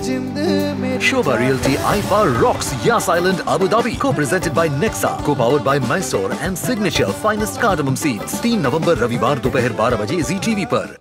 जिंद में Shobha Realty IFA rocks Yas Island, Abu Dhabi. Co-presented by Nexa. Co-powered by Mysore and Signature Finest Cardamom Seeds. 3 नवंबर रविवार दोपहर 12 बजे ZTV पर।